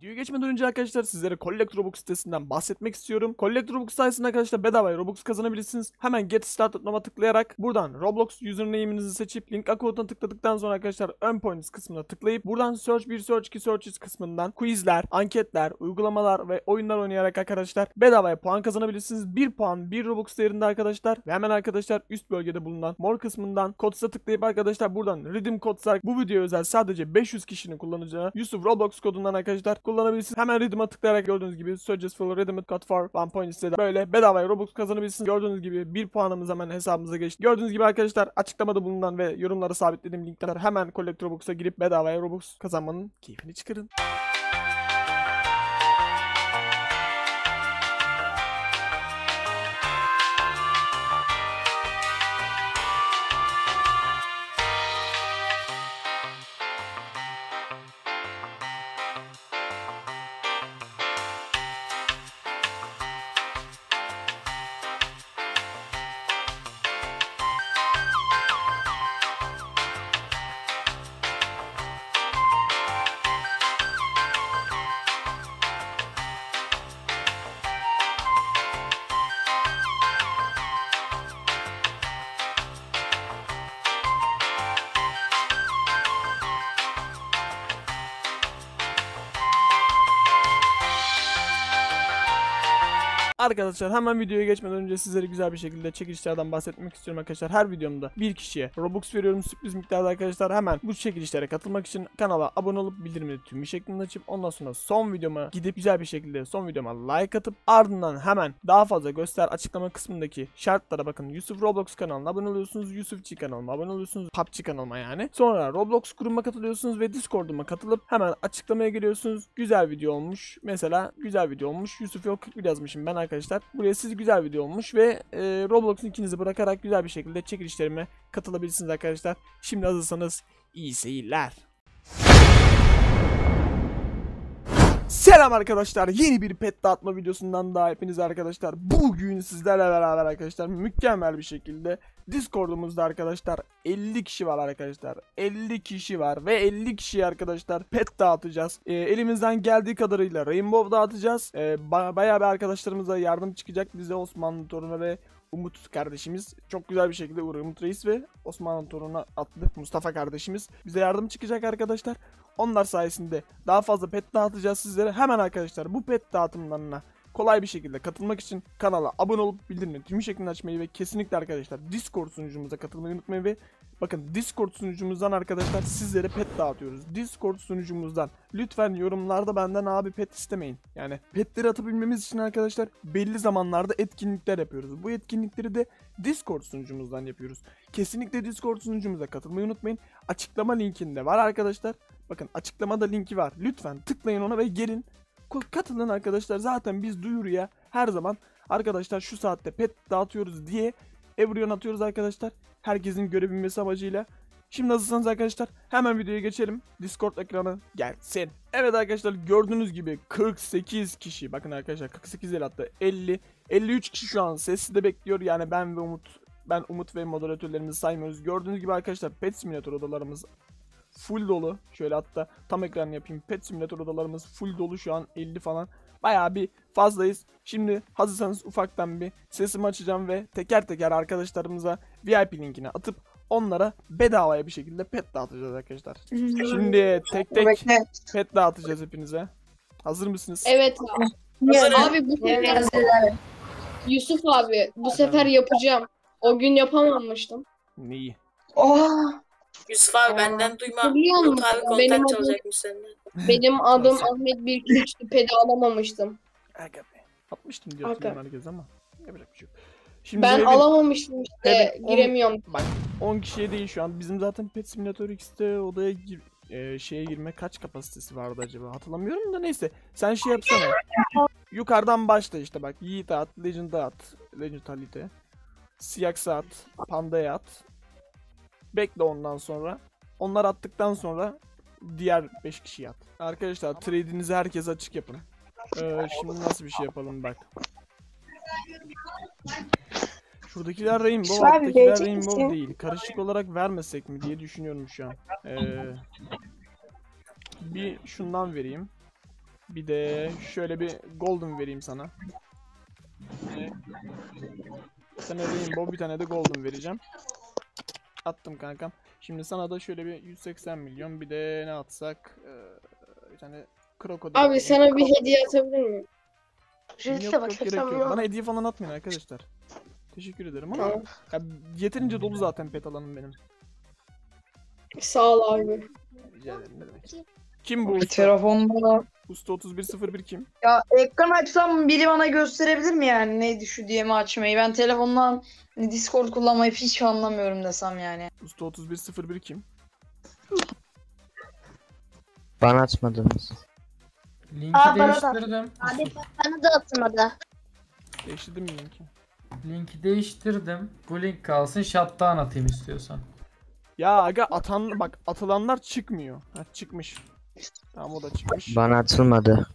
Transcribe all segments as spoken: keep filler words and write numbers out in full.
Videoya geçmeden önce arkadaşlar sizlere Collect Robux sitesinden bahsetmek istiyorum. Collect Robux sayesinde arkadaşlar bedavaya Robux kazanabilirsiniz. Hemen Get Started Now'a tıklayarak buradan Roblox username'inizi seçip link account'a tıkladıktan sonra arkadaşlar Earn Points kısmına tıklayıp buradan Search bir, Search iki, Searches kısmından quizler, anketler, uygulamalar ve oyunlar oynayarak arkadaşlar bedavaya puan kazanabilirsiniz. bir puan bir Robux değerinde arkadaşlar. Ve hemen arkadaşlar üst bölgede bulunan More kısmından Codes'a tıklayıp arkadaşlar buradan Redeem Codes'a bu videoya özel sadece beş yüz kişinin kullanacağı Yusuf Roblox kodundan arkadaşlar kullanabilirsiniz. Hemen Redeem'a tıklayarak gördüğünüz gibi Suggest for Redeem Code for one point istedi. Böyle bedavaya Robux kazanabilirsiniz. Gördüğünüz gibi bir puanımız hemen hesabımıza geçti. Gördüğünüz gibi arkadaşlar açıklamada bulunan ve yorumlara sabitlediğim linkler hemen Collect Robux'a girip bedavaya Robux kazanmanın keyfini çıkarın. Arkadaşlar hemen videoya geçmeden önce sizlere güzel bir şekilde çekilişlerden bahsetmek istiyorum arkadaşlar. Her videomda bir kişiye Robux veriyorum sürpriz miktarda arkadaşlar. Hemen bu çekilişlere katılmak için kanala abone olup bildirimleri tüm bir şeklinde açıp ondan sonra son videoma gidip güzel bir şekilde son videoma like atıp ardından hemen daha fazla göster açıklama kısmındaki şartlara bakın. Yusuf Roblox kanalına abone oluyorsunuz. Yusufçi kanalıma abone oluyorsunuz. P U B G kanalıma yani. Sonra Roblox grubuma katılıyorsunuz ve Discord'uma katılıp hemen açıklamaya geliyorsunuz. Güzel video olmuş. Mesela güzel video olmuş. Yusuf yok kırk bir yazmışım ben arkadaşlar. Buraya siz güzel video olmuş ve e, Roblox'un ikinizi bırakarak güzel bir şekilde çekilişlerime katılabilirsiniz arkadaşlar. Şimdi hazırsanız iyi seyirler. Selam arkadaşlar, yeni bir pet dağıtma videosundan daha hepiniz arkadaşlar. Bugün sizlerle beraber arkadaşlar mükemmel bir şekilde Discord'umuzda arkadaşlar elli kişi var arkadaşlar. elli kişi var ve elli kişi arkadaşlar pet dağıtacağız. E, elimizden geldiği kadarıyla Rainbow dağıtacağız. E, ba bayağı bir arkadaşlarımıza yardım çıkacak bize, Osmanlı torunu ve Umut kardeşimiz. Çok güzel bir şekilde Umut Reis ve Osmanlı torunu adlı Mustafa kardeşimiz bize yardım çıkacak arkadaşlar. Onlar sayesinde daha fazla pet dağıtacağız sizlere. Hemen arkadaşlar bu pet dağıtımlarına kolay bir şekilde katılmak için kanala abone olup bildirimleri tüm şeklinde açmayı ve kesinlikle arkadaşlar Discord sunucumuza katılmayı unutmayın. Ve bakın Discord sunucumuzdan arkadaşlar sizlere pet dağıtıyoruz. Discord sunucumuzdan lütfen yorumlarda benden abi pet istemeyin. Yani petleri atabilmemiz için arkadaşlar belli zamanlarda etkinlikler yapıyoruz. Bu etkinlikleri de Discord sunucumuzdan yapıyoruz. Kesinlikle Discord sunucumuza katılmayı unutmayın. Açıklama linkinde var arkadaşlar. Bakın açıklamada linki var. Lütfen tıklayın ona ve gelin. Katılın arkadaşlar. Zaten biz duyuruya her zaman arkadaşlar şu saatte pet dağıtıyoruz diye Everyon atıyoruz arkadaşlar. Herkesin görebilmesi amacıyla. Şimdi hazırsanız arkadaşlar hemen videoya geçelim. Discord ekranı gelsin. Evet arkadaşlar gördüğünüz gibi kırk sekiz kişi. Bakın arkadaşlar kırk sekiz değil hatta elli. elli üç kişi şu an sessiz de bekliyor. Yani ben ve Umut. Ben Umut ve moderatörlerimizi saymıyoruz. Gördüğünüz gibi arkadaşlar Pet Simulator odalarımız full dolu. Şöyle hatta tam ekran yapayım. Pet Simulator odalarımız full dolu şu an elli falan. Bayağı bir fazlayız. Şimdi hazırsanız ufaktan bir sesimi açacağım ve teker teker arkadaşlarımıza V I P linkini atıp onlara bedavaya bir şekilde pet dağıtacağız arkadaşlar. Şimdi tek tek pet dağıtacağız hepinize. Hazır mısınız? Evet abi. Hazırım. Abi bu sefer Yusuf abi bu sefer yapacağım. O gün yapamamıştım. Neyi? Oh. Yusuf abi benden duyma. Biliyor musun? Umut abi kontak Benim adım- çalacakmış seninle. Benim adım Ahmet bir iki üç pedi alamamıştım. Aga be. Atmıştım diyor Aga. hatırlıyorum herkes ama yapacak bir şey yok. Şimdi Ben evin- alamamıştım işte Evet, on- giremiyorum. Bak on kişiye değil şu an. Bizim zaten Pet Simulator X'te odaya gir, e, şeye girme kaç kapasitesi vardı acaba? Hatırlamıyorum da neyse. Sen şey yapsana. Yukarıdan başla işte bak. Yiğit'e at, Legend'a at. Legend Halit'e. Siyax'a at, Panda'ya at. Bekle ondan sonra. Onlar attıktan sonra diğer beş kişiyi at. Arkadaşlar trade'inizi herkes açık yapın. Ee, şimdi nasıl bir şey yapalım bak. Şuradakiler Rainbow, Şu abi alttakiler verecek Rainbow misin? değil. Karışık olarak vermesek mi diye düşünüyorum şu an. Ee, bir şundan vereyim. Bir de şöyle bir golden vereyim sana. Bir tane rainbow, bir tane de golden vereceğim. Attım kankam. Şimdi sana da şöyle bir yüz seksen milyon, bir de ne atsak? Ee, bir tane krokodil. Abi atalım. sana bir hediye atabilir miyim? Yok, Jülse bak yok, gerek hesabım yok. yok. Bana hediye falan atmayın arkadaşlar. Teşekkür ederim ama Tamam. ya, yeterince dolu zaten pet alanım benim. Sağ ol abi. Rica ederim, ne demek. Kim bu Bir usta? telefonda. Usta otuz bir sıfır bir kim? Ya ekran açsam biri bana gösterebilir mi yani neydi şu diyemi açmayı? Ben telefondan hani Discord kullanmayı hiç anlamıyorum desem yani. Usta otuz bir sıfır bir kim? Bana atmadınız. Linki Aa, bana da. değiştirdim. Abi bana da atmadı. Değiştirdim mi linki? Linki değiştirdim. Bu link kalsın. Shutdown atayım istiyorsan. Ya aga atan bak atılanlar çıkmıyor. Ha çıkmış. Tamam o da çıkmış. Bana atılmadı.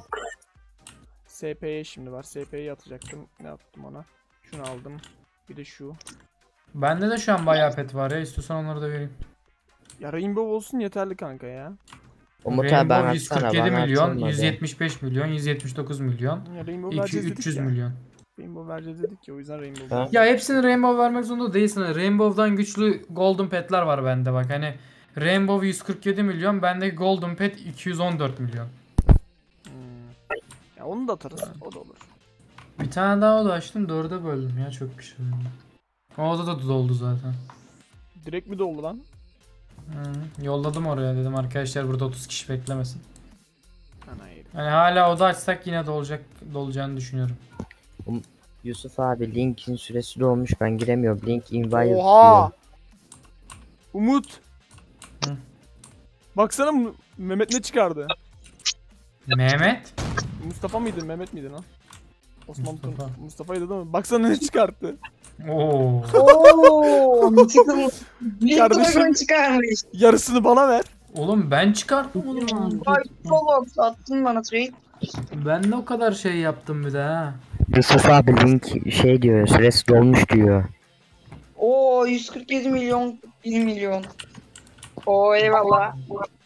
S P'ye şimdi var. S P'yi atacaktım. Ne yaptım ona? Şunu aldım. Bir de şu. Bende de şu an bayağı pet var ya. İstiyorsan onları da vereyim. Ya rainbow olsun yeterli kanka ya. Umut abi ben Rainbow atsana, yüz kırk yedi bana milyon, atılmadı. yüz yetmiş beş milyon, yüz yetmiş dokuz milyon, Ya rainbow iki vereceğiz dedik üç yüz ya. milyon. Rainbow vereceğiz dedik ya o yüzden rainbow. Ha? Ya hepsini Rainbow vermek zorunda değilsin. Rainbow'dan güçlü Golden Pet'ler var bende bak. Hani Rainbow yüz kırk yedi milyon, bendeki Golden Pet iki yüz on dört milyon. Hmm. Ya onu da atarız. O da olur. Bir tane daha oda açtım, dörde böldüm ya, çok bir şey oldu. O oda da doldu zaten. Direkt mi doldu lan? Hı, yolladım oraya, dedim arkadaşlar burada otuz kişi beklemesin. Hayır. Hani hala oda açsak yine dolacak, dolacağını düşünüyorum. Yusuf abi linkin süresi dolmuş, ben giremiyorum. Link invalid Oha! diyor. Umut. Hı. Baksana M- Mehmet ne çıkardı? Mehmet? Mustafa mıydı? Mehmet miydi lan? Osman Mustafa. Mustafa. Mustafa'ydı değil mi? Baksana ne çıkarttı. Oo. Ooo Mythical Kardeşim. Dragon çıkarmış. Yarısını bana ver. Oğlum ben çıkarttım onu. Ay Solox attın bana trade. Ben de o kadar şey yaptım bir de ha. Yusuf abi link şey diyor, süresi dolmuş diyor. Oo yüz kırk yedi milyon bir milyon. Oo eyvallah.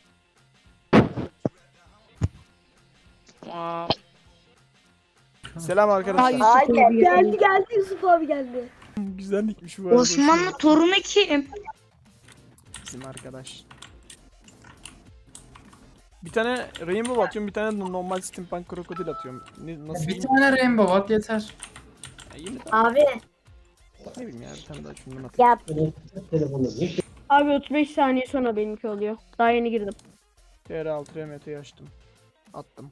Aa, Selam arkadaşlar. Aa, gel- geldi geldi Yusuf abi geldi. Güzellikmiş bu arada. Osmanlı torunu kim? Bizim arkadaş. Bir tane rainbow atıyorum, bir tane de normal steampunk krokodil atıyorum. Ne, nasıl Bir diyeyim? tane Rainbow at yeter. Ya yine de Abi. ne bileyim ya bir tane daha şundan atayım. Ya. Abi otuz beş saniye sonra benimki oluyor. Daha yeni girdim. T R altı R M T'yi açtım. Attım.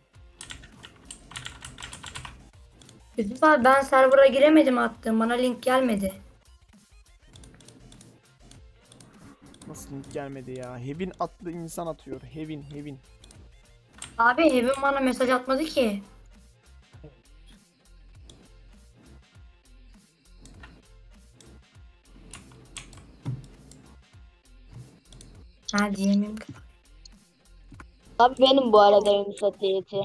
Yusuf abi ben server'a giremedim attım. Bana link gelmedi. Nasıl link gelmedi ya? Hevin atlı insan atıyor. Hevin, Hevin. Abi Hevin bana mesaj atmadı ki. Ha diyemem. Abi benim bu arada Yunus Atiyeti.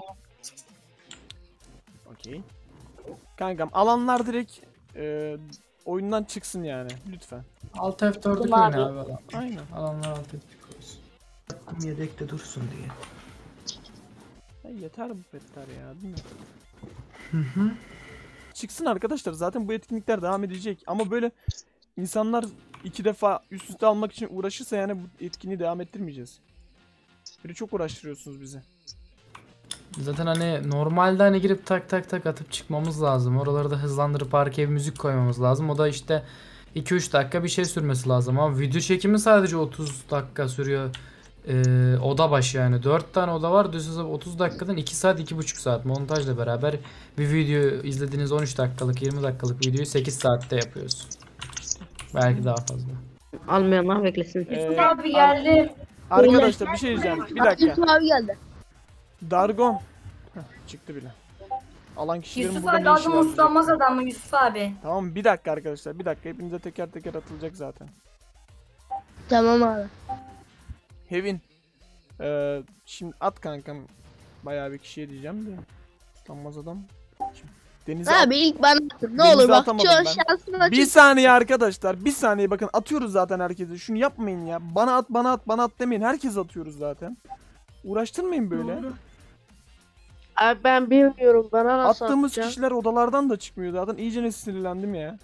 Okey. Kankam alanlar direkt e, oyundan çıksın yani. Lütfen. Alt F dördü koyun Tamam abi. abi. Alan. Aynen. Alanlar alt F dört koysun. Attım yedekte dursun diye. Ya yeter bu petler ya değil mi? Çıksın arkadaşlar. Zaten bu etkinlikler devam edecek. Ama böyle insanlar iki defa üst üste almak için uğraşırsa yani bu etkinliği devam ettirmeyeceğiz. Böyle çok uğraştırıyorsunuz bizi. Zaten hani normalde hani girip tak tak tak atıp çıkmamız lazım. Oraları da hızlandırıp arkaya bir müzik koymamız lazım. O da işte iki üç dakika bir şey sürmesi lazım. Ama video çekimi sadece otuz dakika sürüyor. Ee, oda başı yani. dört tane oda var. Düz hesap otuz dakikadan iki saat iki buçuk saat montajla beraber bir video izlediğiniz on üç dakikalık yirmi dakikalık videoyu sekiz saatte yapıyoruz. Belki daha fazla. Almayanlar beklesin. Ee, Abi geldi. arkadaşlar bir şey diyeceğim. Bir dakika. Yusuf abi geldi. Dargon. Heh, çıktı bile. Alan kişilerin Yusuf burada abi ne işi adam var? uslanmaz adam mı Yusuf abi? Tamam bir dakika arkadaşlar. Bir dakika. Hepinize teker teker atılacak zaten. Tamam abi. Hevin. Ee, şimdi at kankam. Bayağı bir kişiye diyeceğim de. Utanmaz adam. Şimdi Denize at- Abi ilk bana atın. Ne Denize olur bak. atamadım Şu ben. şansını Bir açıp. saniye arkadaşlar. Bir saniye bakın atıyoruz zaten herkese. Şunu yapmayın ya. Bana at bana at bana at demeyin. Herkes atıyoruz zaten. Uğraştırmayın böyle. Abi ben bilmiyorum. Bana nasıl Attığımız atacağım? kişiler odalardan da çıkmıyor zaten. İyice sinirlendim ya.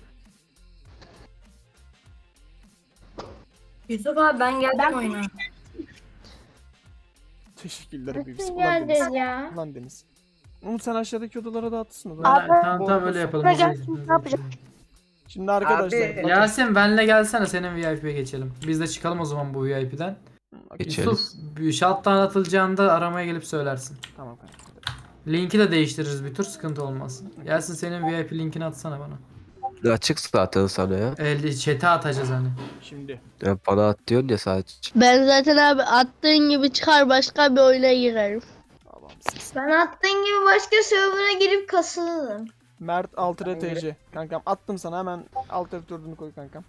Yusuf abi ben geldim oyuna. Teşekkürler Bibis. Nasıl Ulan Deniz. geldin ya? Ulan Deniz. Umut sen aşağıdaki odalara da atsın. Abi, odalara. tamam tamam öyle yapalım. Buraya Hızlı gel, hızlı ne yapacağız? hızlı. Şimdi arkadaşlar. bakın. Yasin benle gelsene, senin V I P'ye geçelim. Biz de çıkalım o zaman bu V I P'den. Yusuf bir shutdown atılacağında aramaya gelip söylersin. Tamam kanka. Linki de değiştiririz bir tur, sıkıntı olmaz. Yasin senin V I P linkini atsana bana. Açık zaten sana ya. Elde chat'e atacağız hani. Şimdi. Ya bana at diyorsun ya sadece. Ben zaten abi attığın gibi çıkar başka bir oyuna girerim. Tamam siz. Ben attığın gibi başka server'a girip kasılırım. Mert Altre T C. Kankam attım sana, hemen Altre dördünü koy kankam.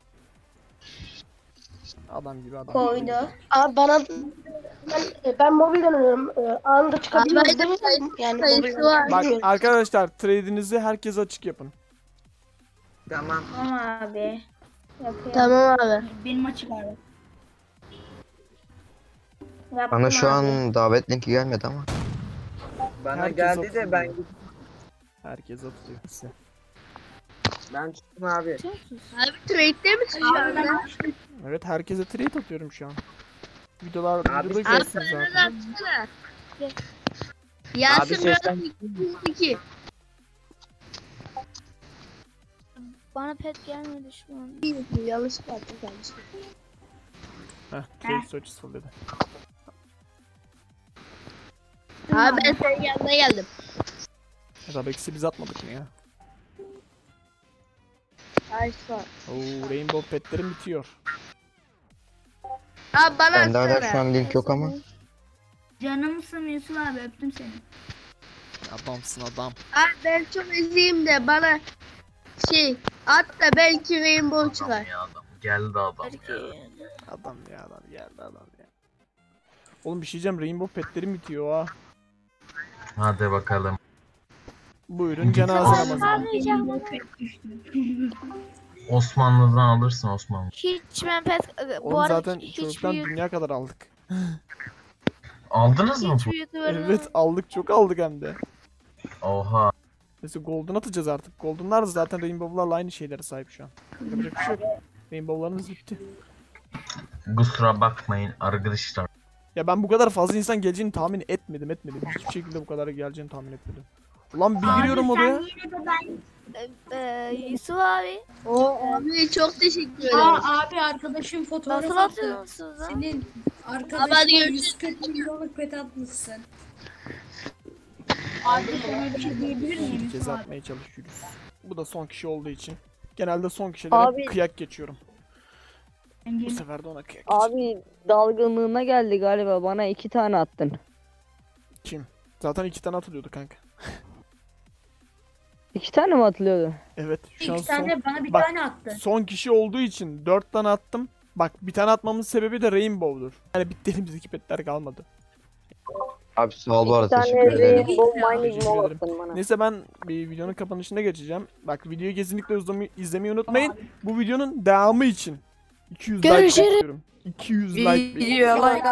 Adam gibi adam. Koydu. Abi bana ben, ben mobilden oynuyorum. Ee, anında çıkabiliyoruz değil mi? Yani mobilden. Bak arkadaşlar, trade'inizi herkes açık yapın. Tamam. Tamam abi. Yapıyorum. Tamam abi. Benim açık abi. Yaptım Bana şu abi. an davet linki gelmedi ama. Bana Herkes geldi atıyor. de ben Herkes atıyor. Size. ben çıktım abi. Abi trade'de misin şu anda? Evet, herkese trade atıyorum şu an. Videolar Abi, videoda abi, görsünüz zaten. Atsana. Abi Yasin biraz sesten iki. Bana pet gelmedi şu an. Yanlış yaptım kardeşim. Heh, trade successful dedi. Abi ben senin yanına geldim. Rabex'i biz atmadık mı ya? Ay sağ ol. Oo, Rainbow petlerim bitiyor. Abi bana Bende hala atsana. şu an link yok ama. Canımsın Yusuf abi, öptüm seni. Adamsın adam. Abi ben çok izleyeyim de bana şey at da belki Rainbow çıkar. Geldi adam Adam ya, adam geldi adam ya. Oğlum bir şey diyeceğim, Rainbow petlerim bitiyor ha. Hadi bakalım. Buyurun cenaze namazı. Osmanlı'dan alırsın Osmanlı. Hiç ben pet... Bu Oğlum arada zaten hiç çocuktan büyük... dünya kadar aldık. Aldınız mı? Hiç YouTuber'ın... Evet aldık, çok aldık hem de. Oha. Mesela Golden atacağız artık. Golden'lar da zaten Rainbow'larla aynı şeylere sahip şu an. Yapacak bir şey yok. Rainbow'larımız bitti. Kusura bakmayın arkadaşlar. Ya ben bu kadar fazla insan geleceğini tahmin etmedim etmedim. Hiçbir şekilde bu kadar geleceğini tahmin etmedim. Ulan bir giriyorum odaya. Ee, Yusuf abi. O abi çok teşekkür ederim. Aa abi arkadaşım fotoğraf Nasıl attı. atıyorsunuz lan? Senin Abi hadi arkadaşına görüşürüz. yüz kırk milyonluk pet atmışsın. Abi sana bir şey diyebilir miyim Yusuf Ceza abi? atmaya çalışıyoruz. Bu da son kişi olduğu için. Genelde son kişilere Abi- kıyak geçiyorum. Bu Engin- sefer de ona kıyak geçeceğim. Abi dalgınlığına geldi galiba, bana iki tane attın. Kim? Zaten iki tane atılıyordu kanka. İki tane mi atılıyordu? Evet şu an İki son, tane bana bir Bak, tane attı. son kişi olduğu için dört tane attım. Bak bir tane atmamın sebebi de Rainbow'dur. Yani bitti, elimizdeki petler kalmadı. Abi sağ ol bu arada, tane teşekkür ederim. Rainbow Teşekkür Mining Mall ederim. attın bana. Neyse ben bir videonun kapanışına geçeceğim. Bak videoyu kesinlikle izlemeyi, izlemeyi unutmayın. Bu videonun devamı için iki yüz like bekliyorum. iki yüz like bekliyorum. like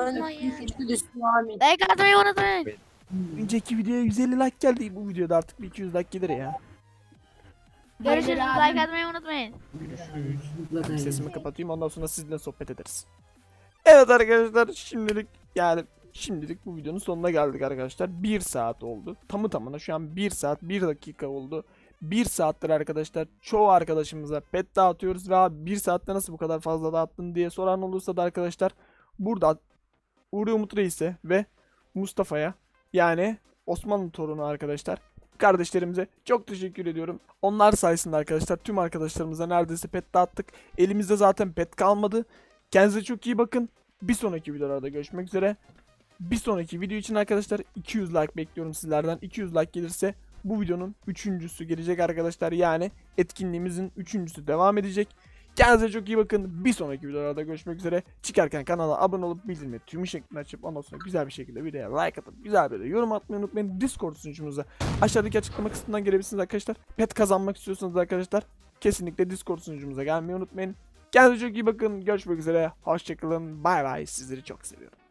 Like atmayı unutmayın. Önceki videoya yüz elli like geldi. Bu videoda artık bir iki yüz like gelir ya. Görüşürüz. Like atmayı unutmayın. Sesimi kapatayım, ondan sonra sizinle sohbet ederiz. Evet arkadaşlar, şimdilik yani şimdilik bu videonun sonuna geldik arkadaşlar. bir saat oldu. Tamı tamına şu an bir saat bir dakika oldu. bir saattir arkadaşlar çoğu arkadaşımıza pet dağıtıyoruz ve abi bir saatte nasıl bu kadar fazla dağıttın diye soran olursa da arkadaşlar burada Uğur Umut Reis'e ve Mustafa'ya, yani Osmanlı torunu arkadaşlar, kardeşlerimize çok teşekkür ediyorum. Onlar sayesinde arkadaşlar tüm arkadaşlarımıza neredeyse pet dağıttık. Elimizde zaten pet kalmadı. Kendinize çok iyi bakın. Bir sonraki videolarda görüşmek üzere. Bir sonraki video için arkadaşlar iki yüz like bekliyorum sizlerden. iki yüz like gelirse bu videonun üçüncüsü gelecek arkadaşlar. Yani etkinliğimizin üçüncüsü devam edecek. Kendinize çok iyi bakın. Bir sonraki videolarda görüşmek üzere. Çıkarken kanala abone olup bildirimleri tüm şeklinde açıp ondan sonra güzel bir şekilde videoya like atıp güzel bir de yorum atmayı unutmayın. Discord sunucumuza aşağıdaki açıklama kısmından gelebilirsiniz arkadaşlar. Pet kazanmak istiyorsanız arkadaşlar kesinlikle Discord sunucumuza gelmeyi unutmayın. Kendinize çok iyi bakın. Görüşmek üzere. Hoşçakalın. Bay bay. Sizleri çok seviyorum.